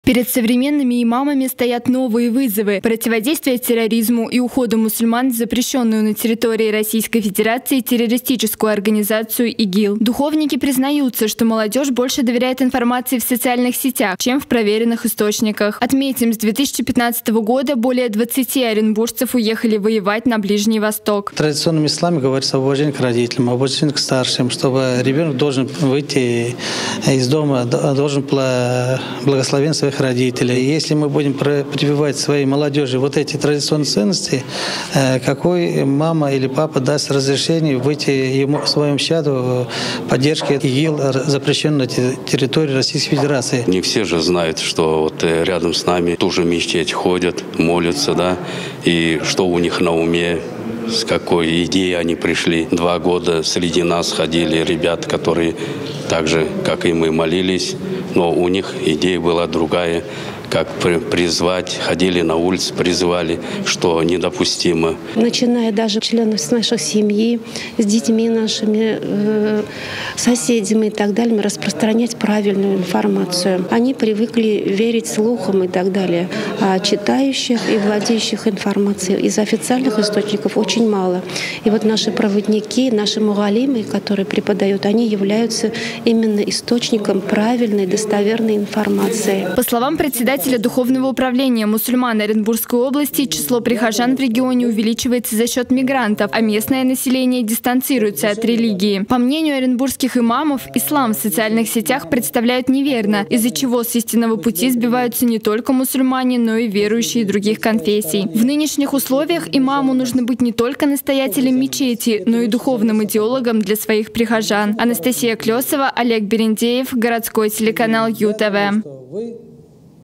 Перед современными имамами стоят новые вызовы – противодействие терроризму и уходу мусульман в запрещенную на территории Российской Федерации террористическую организацию ИГИЛ. Духовники признаются, что молодежь больше доверяет информации в социальных сетях, чем в проверенных источниках. Отметим, с 2015 года более 20 оренбуржцев уехали воевать на Ближний Восток. В традиционном исламе говорится об уважении к родителям, об уважении к старшим, чтобы ребенок должен выйти из дома, должен благословен своих родителей. И если мы будем прививать своей молодежи вот эти традиционные ценности, какой мама или папа даст разрешение выйти ему, своему чаду в поддержке ИГИЛ, запрещенной на территории Российской Федерации? Не все же знают, что вот рядом с нами ту же мечеть ходят, молятся, да, и что у них на уме, с какой идеей они пришли. 2 года среди нас ходили ребята, которые так же, как и мы, молились, но у них идея была другая, как призвать, ходили на улицы, призывали, что недопустимо. Начиная даже членов с нашей семьи, с детьми нашими, соседями и так далее, распространять правильную информацию. Они привыкли верить слухам и так далее. А читающих и владеющих информацией из официальных источников очень мало. И вот наши проводники, наши мугалимы, которые преподают, они являются именно источником правильной, достоверной информации. По словам председателя Духовного управления мусульман Оренбургской области, число прихожан в регионе увеличивается за счет мигрантов, а местное население дистанцируется от религии. По мнению оренбургских имамов, ислам в социальных сетях представляют неверно, из-за чего с истинного пути сбиваются не только мусульмане, но и верующие других конфессий. В нынешних условиях имаму нужно быть не только настоятелем мечети, но и духовным идеологом для своих прихожан. Анастасия Клесова, Олег Берендеев, городской телеканал ЮТВ.